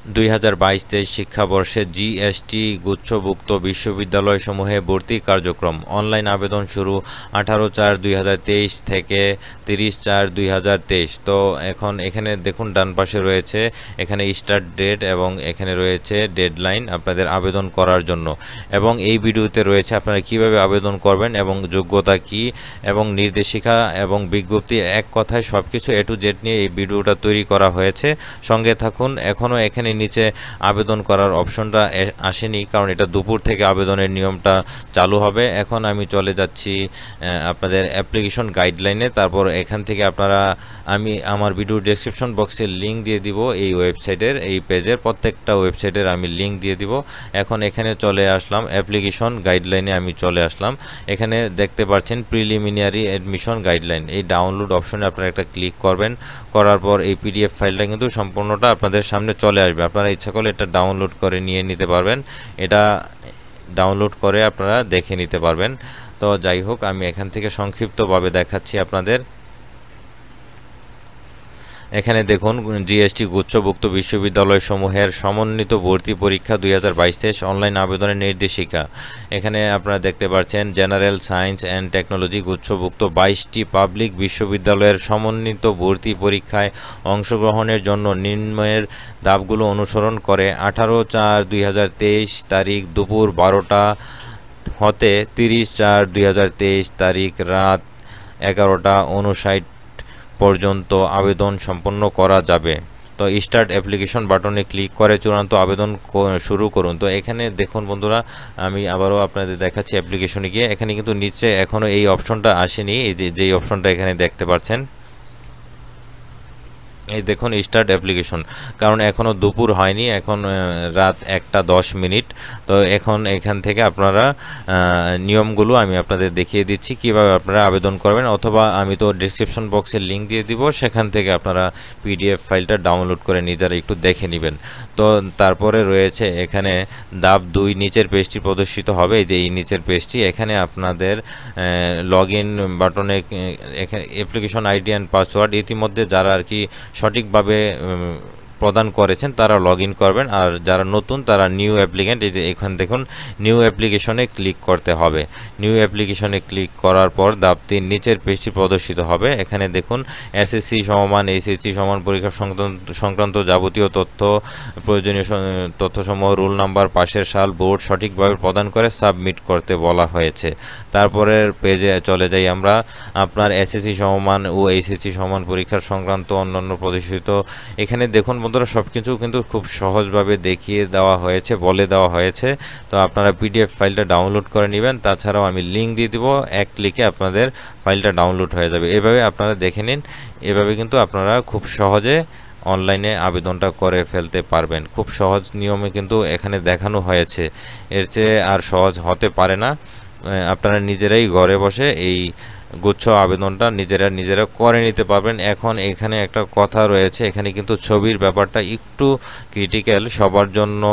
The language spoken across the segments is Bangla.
2022-23 শিক্ষাবর্ষে জিএসটি গুচ্ছভুক্ত বিশ্ববিদ্যালয়সমূহে ভর্তি কার্যক্রম অনলাইন আবেদন শুরু 18/4/2023 থেকে 30/4/2023। তো এখন এখানে দেখুন ডান পাশে রয়েছে এখানে স্টার্ট ডেট এবং এখানে রয়েছে ডেডলাইন আপনাদের আবেদন করার জন্য, এবং এই ভিডিওতে রয়েছে আপনারা কিভাবে আবেদন করবেন এবং যোগ্যতা কি এবং নির্দেশিকা এবং বিজ্ঞপ্তি, এক কথায় সবকিছু A to Z নিয়ে এই ভিডিওটা তৈরি করা হয়েছে। সঙ্গে থাকুন। এখনও এখানে নিচে আবেদন করার অপশনটা আসেনি, কারণ এটা দুপুর থেকে আবেদনের নিয়মটা চালু হবে। এখন আমি চলে যাচ্ছি আপনাদের অ্যাপ্লিকেশন গাইডলাইনে। তারপর এখান থেকে আপনারা আমি আমার ভিডিও ডেসক্রিপশন বক্সে লিঙ্ক দিয়ে দিব এই ওয়েবসাইটের, এই পেজের প্রত্যেকটা ওয়েবসাইটের আমি লিঙ্ক দিয়ে দিব। এখন এখানে চলে আসলাম অ্যাপ্লিকেশন গাইডলাইনে, আমি চলে আসলাম। এখানে দেখতে পাচ্ছেন প্রিলিমিনারি অ্যাডমিশন গাইডলাইন, এই ডাউনলোড অপশনে আপনারা একটা ক্লিক করবেন। করার পর এই পিডিএফ ফাইলটা কিন্তু সম্পূর্ণটা আপনাদের সামনে চলে আসবে। আপনারা ইচ্ছা করলে এটা ডাউনলোড করে নিয়ে নিতে পারবেন, এটা ডাউনলোড করে আপনারা দেখে নিতে পারবেন। তো যাই হোক, আমি এখান থেকে সংক্ষিপ্তভাবে দেখাচ্ছি আপনাদের। এখানে দেখুন জিএসটি গুচ্ছভুক্ত বিশ্ববিদ্যালয়সমূহের সমন্বিত ভর্তি পরীক্ষা 2022-23 অনলাইন আবেদনের নির্দেশিকা। এখানে আপনারা দেখতে পাচ্ছেন জেনারেল সায়েন্স অ্যান্ড টেকনোলজি গুচ্ছভুক্ত 22টি পাবলিক বিশ্ববিদ্যালয়ের সমন্বিত ভর্তি পরীক্ষায় অংশগ্রহণের জন্য নিম্নের ধাপগুলো অনুসরণ করে 18/4/2023 তারিখ দুপুর 12টা হতে 30/4/2023 তারিখ রাত 11:59 পর্যন্ত আবেদন সম্পন্ন করা যাবে। তো স্টার্ট অ্যাপ্লিকেশন বাটনে ক্লিক করে চূড়ান্ত আবেদন শুরু করুন। তো এখানে দেখুন বন্ধুরা, আমি আবারও আপনাদের দেখাচ্ছি অ্যাপ্লিকেশনে গিয়ে। এখানে কিন্তু নিচে এখনও এই অপশনটা আসেনি, এই যেই অপশনটা এখানে দেখতে পাচ্ছেন, এই দেখুন স্টার্ট অ্যাপ্লিকেশন, কারণ এখনও দুপুর হয়নি, এখন রাত 1:10। তো এখন এখান থেকে আপনারা নিয়মগুলো আমি আপনাদের দেখিয়ে দিচ্ছি কিভাবে আপনারা আবেদন করবেন, অথবা আমি তো ডেসক্রিপশন বক্সে লিঙ্ক দিয়ে দিব, সেখান থেকে আপনারা পিডিএফ ফাইলটা ডাউনলোড করে নিজেরা একটু দেখে নেবেন। তো তারপরে রয়েছে এখানে ধাপ 2, নিচের পেজটি প্রদর্শিত হবে, এই যে এই নিচের পেজটি। এখানে আপনাদের লগ ইন বাটনে এখানে অ্যাপ্লিকেশন আইডি অ্যান্ড পাসওয়ার্ড ইতিমধ্যে যারা আর কি সঠিকভাবে প্রদান করেছেন তারা লগ ইন করবেন, আর যারা নতুন তারা নিউ অ্যাপ্লিকেন্ট, এই যে এখানে দেখুন নিউ অ্যাপ্লিকেশনে ক্লিক করতে হবে। নিউ অ্যাপ্লিকেশনে ক্লিক করার পর ধাপ 3 নিচের পেজটি প্রদর্শিত হবে। এখানে দেখুন এসএসসি সমান এইচএসসি সমান পরীক্ষা সংক্রান্ত যাবতীয় তথ্য, প্রয়োজনীয় তথ্যসমূহ, রোল নাম্বার, পাশের সাল, বোর্ড সঠিকভাবে প্রদান করে সাবমিট করতে বলা হয়েছে। তারপরের পেজে চলে যাই আমরা। আপনার এসএসসি সমান ও এইচএসসি সমান পরীক্ষার সংক্রান্ত অন্যান্য প্রদর্শিত, এখানে দেখুন বন্ধুরা সবকিছু কিন্তু খুব সহজভাবে দেখিয়ে দেওয়া হয়েছে, বলে দেওয়া হয়েছে। তো আপনারা পিডিএফ ফাইলটা ডাউনলোড করে নেবেন, তাছাড়াও আমি লিঙ্ক দিয়ে দিব, এক ক্লিকে আপনাদের ফাইলটা ডাউনলোড হয়ে যাবে। এভাবে আপনারা দেখে নিন, এভাবে কিন্তু আপনারা খুব সহজে অনলাইনে আবেদনটা করে ফেলতে পারবেন। খুব সহজ নিয়মে কিন্তু এখানে দেখানো হয়েছে, এর চেয়ে আর সহজ হতে পারে না। আপনারা নিজেরাই ঘরে বসে এই গুচ্ছ আবেদনটা নিজেরা করে নিতে পারবেন। এখন এখানে একটা কথা রয়েছে, এখানে কিন্তু ছবির ব্যাপারটা একটু ক্রিটিক্যাল, সবার জন্য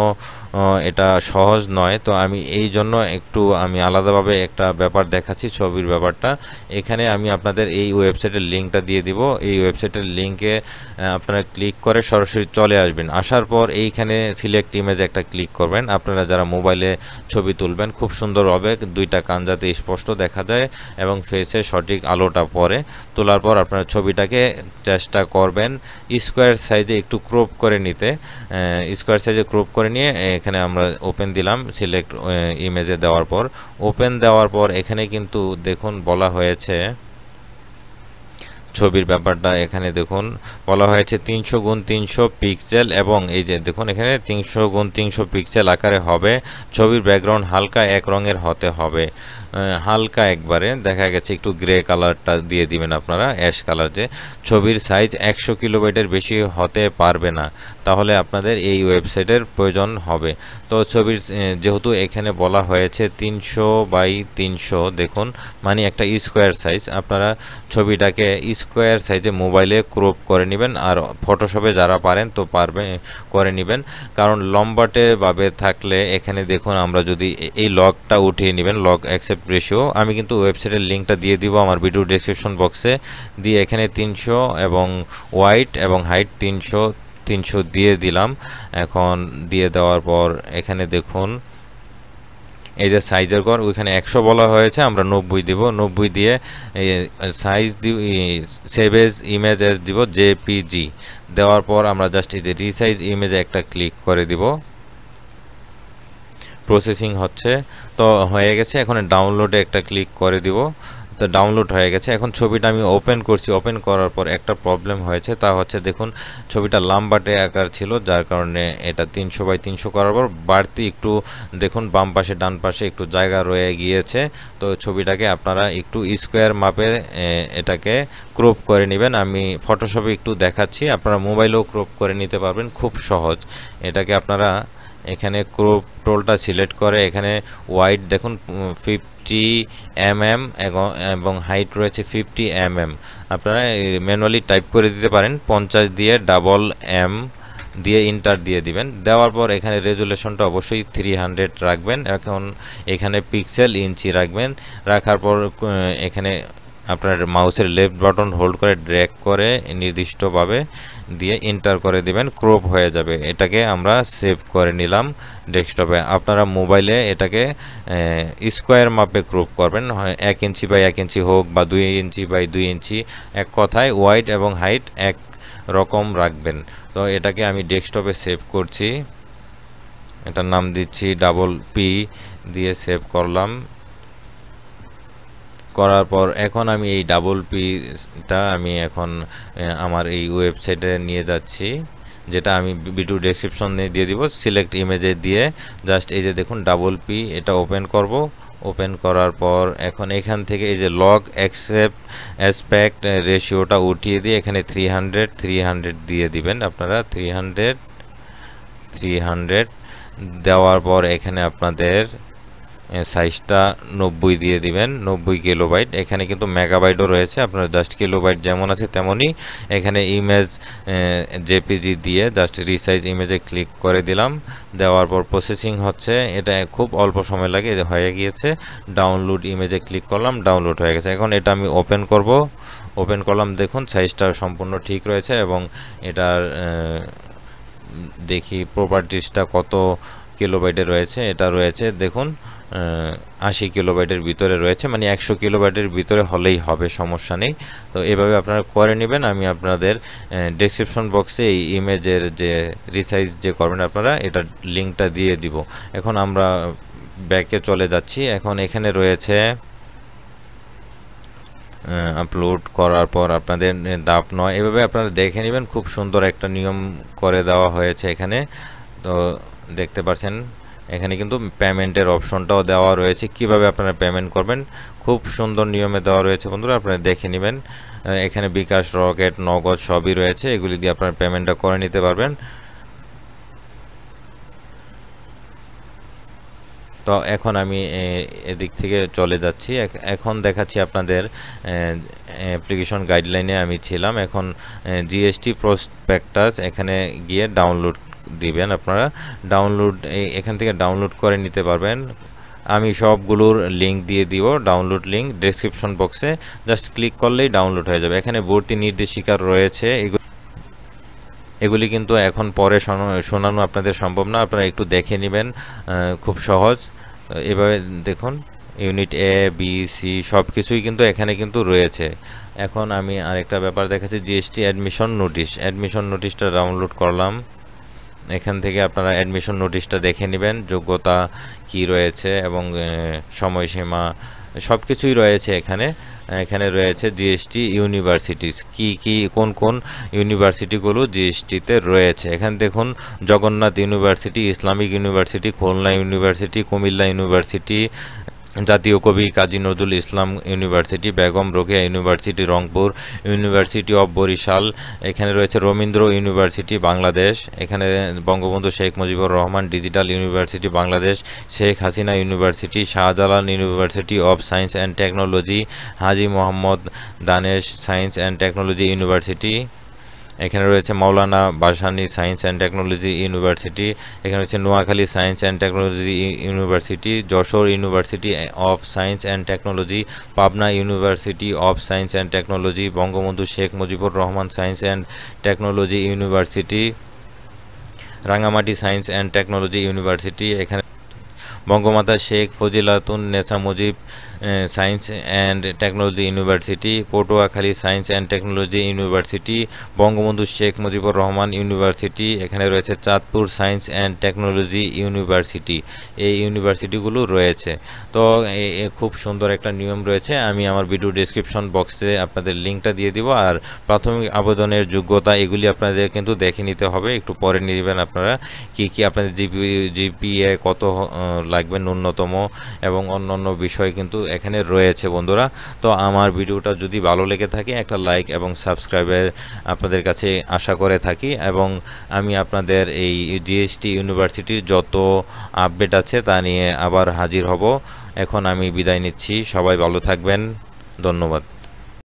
এটা সহজ নয়। তো আমি এই জন্য আমি আলাদাভাবে একটা ব্যাপার দেখাচ্ছি, ছবির ব্যাপারটা। এখানে আমি আপনাদের এই ওয়েবসাইটের লিঙ্কটা দিয়ে দিব, এই ওয়েবসাইটের লিঙ্কে আপনারা ক্লিক করে সরাসরি চলে আসবেন। আসার পর এইখানে সিলেক্ট ইমেজ একটা ক্লিক করবেন। আপনারা যারা মোবাইলে ছবি তুলবেন খুব সুন্দর হবে, দুইটা কান যাতে স্পষ্ট দেখা যায় এবং ফেসে সঠিক আলোটা পড়ে। তোলার পর আপনারা ছবিটাকে চেষ্টা করবেন স্কোয়ার সাইজে একটু ক্রপ করে নিতে। স্কোয়ার সাইজে ক্রপ করে নিয়ে এখানে আমরা ওপেন দিলাম, সিলেক্ট ইমেজে দেওয়ার পর ওপেন দেওয়ার পর এখানে কিন্তু দেখুন বলা হয়েছে ছবির ব্যাপারটা। এখানে দেখুন বলা হয়েছে 300x300 পিক্সেল, এবং এই যে দেখুন এখানে 300x300 পিক্সেল আকারে হবে। ছবির ব্যাকগ্রাউন্ড হালকা এক রঙের হতে হবে, হালকা একবারে দেখা গেছে একটু গ্রে কালারটা দিয়ে দিবেন আপনারা, অ্যাশ কালার। যে ছবির সাইজ 100 কিলোবাইটের বেশি হতে পারবে না, তাহলে আপনাদের এই ওয়েবসাইটের প্রয়োজন হবে। তো ছবির যেহেতু এখানে বলা হয়েছে 300x300, দেখুন মানে একটা স্কোয়ার সাইজ, আপনারা ছবিটাকে স্কোয়ার সাইজে মোবাইলে ক্রপ করে নেবেন। আর ফটোশপে যারা পারেন তো করে নেবেন, কারণ লম্বাটে ভাবে থাকলে এখানে দেখুন আমরা যদি এই লগটা উঠিয়ে নেবেন, লগ অ্যাকসেপ্ট রেশিও, আমি কিন্তু ওয়েবসাইটের লিঙ্কটা দিয়ে দিব আমার ভিডিও ডেসক্রিপশন বক্সে দিয়ে। এখানে 300 এবং ওয়াইড এবং হাইট 300 300 দিয়ে দিলাম। এখন দিয়ে দেওয়ার পর এখানে দেখুন এই যে সাইজের ঘর ওইখানে 100 বলা হয়েছে, আমরা 90 দিব। 90 দিয়ে size save as image as দিব জেপিজি। দেওয়ার পর আমরা জাস্ট এই যে রিসাইজ ইমেজে একটা ক্লিক করে দিব। প্রসেসিং হচ্ছে, তো হয়ে গেছে। এখন ডাউনলোডে একটা ক্লিক করে দিব, তো ডাউনলোড হয়ে গেছে। এখন ছবিটা আমি ওপেন করছি। ওপেন করার পর একটা প্রবলেম হয়েছে, তা হচ্ছে দেখুন ছবিটা লাম্বাটে আকার ছিল, যার কারণে এটা 300 বাই 300 করার পর বাড়তি একটু দেখুন বাম পাশে ডান পাশে একটু জায়গা রয়ে গিয়েছে। তো ছবিটাকে আপনারা একটু স্কোয়ার মাপে এটাকে ক্রপ করে নেবেন। আমি ফটোশপে একটু দেখাচ্ছি, আপনারা মোবাইলেও ক্রপ করে নিতে পারবেন, খুব সহজ। এটাকে আপনারা এখানে ক্রপ টোলটা সিলেক্ট করে এখানে ওয়াইড দেখুন 50 mm এবং হাইট রয়েছে 50 mm। আপনারা ম্যানুয়ালি টাইপ করে দিতে পারেন, 50 দিয়ে ডাবল এম দিয়ে ইন্টার দিয়ে দিবেন। দেওয়ার পর এখানে রেজুলেশনটা অবশ্যই 300 রাখবেন। এখন এখানে পিক্সেল ইঞ্চি রাখবেন। রাখার পর এখানে আপনার মাউসের লেফট বাটন হোল্ড করে ড্র্যাগ করে নির্দিষ্টভাবে দিয়ে এন্টার করে দিবেন, ক্রপ হয়ে যাবে। এটাকে আমরা সেভ করে নিলাম ডেস্কটপে। আপনারা মোবাইলে এটাকে স্কোয়ার মাপে ক্রপ করবেন, 1 ইঞ্চি বাই 1 ইঞ্চি হোক বা 2 ইঞ্চি বাই 2 ইঞ্চি, এক কথায় ওয়াইড এবং হাইট এক রকম রাখবেন। তো এটাকে আমি ডেস্কটপে সেভ করছি, এটার নাম দিচ্ছি ডাবল পি দিয়ে সেভ করলাম। করার পর এখন আমি এই ডাবল পিটা আমি এখন আমার এই ওয়েবসাইটে নিয়ে যাচ্ছি, যেটা আমি ভিডিও ডেসক্রিপশনে দিয়ে দিব। সিলেক্ট ইমেজে দিয়ে জাস্ট এই যে দেখুন ডাবল পি এটা ওপেন করব। ওপেন করার পর এখন এখান থেকে এই যে লগ অ্যাসপেক্ট রেশিওটা উঠিয়ে দিয়ে এখানে 300 দিয়ে দিবেন। আপনারা 300 দেওয়ার পর এখানে আপনাদের সাইজটা 90 দিয়ে দিবেন, 90 কিলোবাইট। এখানে কিন্তু মেগাবাইটও রয়েছে, আপনার জাস্ট কিলোবাইট যেমন আছে তেমনই। এখানে ইমেজ জেপিজি দিয়ে জাস্ট রিসাইজ ইমেজে ক্লিক করে দিলাম। দেওয়ার পর প্রসেসিং হচ্ছে, এটা খুব অল্প সময় লাগে, হয়ে গিয়েছে। ডাউনলোড ইমেজে ক্লিক করলাম, ডাউনলোড হয়ে গেছে। এখন এটা আমি ওপেন করব। ওপেন করলাম, দেখুন সাইজটা সম্পূর্ণ ঠিক রয়েছে এবং এটার দেখি প্রপার্টিসটা কত কিলোবাইটে রয়েছে। এটা রয়েছে দেখুন 80 কিলোবাইটের ভিতরে রয়েছে, মানে 100 কিলোবাইটের ভিতরে হলেই হবে, সমস্যা নেই। তো এভাবে আপনারা করে নেবেন। আমি আপনাদের ডেসক্রিপশন বক্সে এই ইমেজের যে রিসাইজ যে করবেন আপনারা এটার লিঙ্কটা দিয়ে দিব। এখন আমরা ব্যাকে চলে যাচ্ছি। এখন এখানে রয়েছে আপলোড করার পর আপনাদের দাপ নয়, এভাবে আপনারা দেখে নেবেন। খুব সুন্দর একটা নিয়ম করে দেওয়া হয়েছে এখানে। তো দেখতে পাচ্ছেন এখানে কিন্তু পেমেন্টের অপশনটাও দেওয়া রয়েছে, কিভাবে আপনারা পেমেন্ট করবেন খুব সুন্দর নিয়মে দেওয়া রয়েছে বন্ধুরা, আপনারা দেখে নেবেন। এখানে বিকাশ, রকেট, নগদ সবই রয়েছে, এগুলি দিয়ে আপনারা পেমেন্টটা করে নিতে পারবেন। তো এখন আমি এদিক থেকে চলে যাচ্ছি। এখন দেখাচ্ছি আপনাদের অ্যাপ্লিকেশন গাইডলাইনে আমি ছিলাম। এখন জিএসটি প্রসপেক্টাস এখানে গিয়ে ডাউনলোড দিবেন। আপনারা ডাউনলোড এখান থেকে ডাউনলোড করে নিতে পারবেন। আমি সবগুলোর লিঙ্ক দিয়ে দিব, ডাউনলোড লিঙ্ক ডেসক্রিপশন বক্সে, জাস্ট ক্লিক করলেই ডাউনলোড হয়ে যাবে। এখানে ভর্তি নির্দেশিকা রয়েছে, এগুলি কিন্তু এখন পরে শোনানো আপনাদের সম্ভব না, আপনারা একটু দেখে নেবেন, খুব সহজ। এভাবে দেখুন ইউনিট এ বি সি সব কিছুই কিন্তু এখানে কিন্তু রয়েছে। এখন আমি আরেকটা ব্যাপার দেখাচ্ছি, জিএসটি অ্যাডমিশন নোটিশটা ডাউনলোড করলাম। এখান থেকে আপনারা অ্যাডমিশন নোটিশটা দেখে নেবেন, যোগ্যতা কি রয়েছে এবং সময়সীমা সব কিছুই রয়েছে এখানে। এখানে রয়েছে জিএসটি ইউনিভার্সিটিস, কোন ইউনিভার্সিটিগুলো জিএসটিতে রয়েছে। এখানে দেখুন Jagannath university, Islamic university, Khulna university, Cumilla university, জাতীয় কবি Kazi Nazrul Islam university, Begum Rokeya university Rangpur, university of Barisal, এখানে রয়েছে রবীন্দ্র ইউনিভার্সিটি বাংলাদেশ, এখানে Bangabandhu Sheikh Mujibur Rahman digital university Bangladesh, Sheikh Hasina university, Shahjalal university of science and technology, Haji Mohammad Danesh science and technology university, এখানে রয়েছে Maulana Bhashani science and technology university, এখানে রয়েছে Noakhali science and technology university, Jessore university of science and technology, Pabna university of science and technology, Bangabandhu Sheikh Mujibur Rahman science and technology university, Rangamati science and technology university, এখানে Bangamata Sheikh Fazilatunnesa Mujib science and technology university, Patuakhali science and technology university, Bangabandhu Sheikh Mujibur Rahman university, এখানে রয়েছে Chandpur science and technology university. এই ইউনিভার্সিটিগুলো রয়েছে। তো খুব সুন্দর একটা নিয়ম রয়েছে। আমি আমার ভিডিও ডেসক্রিপশন বক্সে আপনাদের লিঙ্কটা দিয়ে দিব। আর প্রাথমিক আবেদনের যোগ্যতা এগুলি আপনাদের কিন্তু দেখে নিতে হবে, একটু পরে নেবেন আপনারা। কি আপনাদের জিপিএ কত লাগবে ন্যূনতম এবং অন্যান্য বিষয় কিন্তু এখানে রয়েছে বন্ধুরা। তো আমার ভিডিওটা যদি ভালো লেগে থাকে একটা লাইক এবং সাবস্ক্রাইবের আপনাদের কাছে আশা করে থাকি, এবং আমি আপনাদের এই জিএসটি ইউনিভার্সিটির যত আপডেট আছে তা নিয়ে আবার হাজির হব। এখন আমি বিদায় নিচ্ছি, সবাই ভালো থাকবেন, ধন্যবাদ।